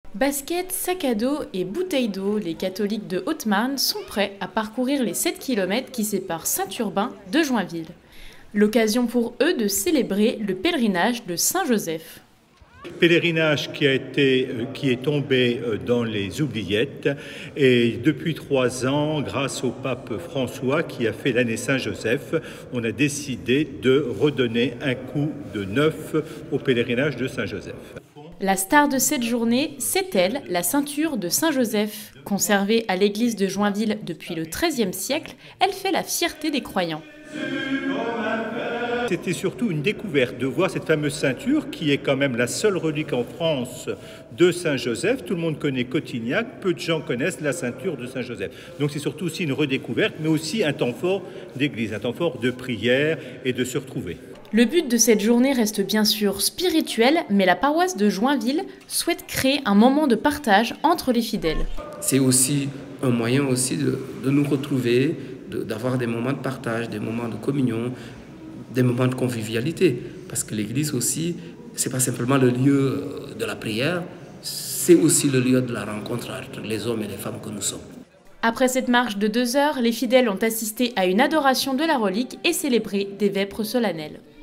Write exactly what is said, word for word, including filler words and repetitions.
Baskets, sac à dos et bouteilles d'eau, les catholiques de Haute-Marne sont prêts à parcourir les sept kilomètres qui séparent Saint-Urbain de Joinville. L'occasion pour eux de célébrer le pèlerinage de Saint-Joseph. Pèlerinage qui, a été, qui est tombé dans les oubliettes et depuis trois ans, grâce au pape François qui a fait l'année Saint-Joseph, on a décidé de redonner un coup de neuf au pèlerinage de Saint-Joseph. La star de cette journée, c'est elle, la ceinture de Saint-Joseph. Conservée à l'église de Joinville depuis le treizième siècle, elle fait la fierté des croyants. C'était surtout une découverte de voir cette fameuse ceinture qui est quand même la seule relique en France de Saint-Joseph. Tout le monde connaît Cotignac, peu de gens connaissent la ceinture de Saint-Joseph. Donc c'est surtout aussi une redécouverte, mais aussi un temps fort d'église, un temps fort de prière et de se retrouver. Le but de cette journée reste bien sûr spirituel, mais la paroisse de Joinville souhaite créer un moment de partage entre les fidèles. C'est aussi un moyen aussi de, de nous retrouver, de, d'avoir des moments de partage, des moments de communion, des moments de convivialité. Parce que l'église aussi, ce n'est pas simplement le lieu de la prière, c'est aussi le lieu de la rencontre entre les hommes et les femmes que nous sommes. Après cette marche de deux heures, les fidèles ont assisté à une adoration de la relique et célébré des vêpres solennelles.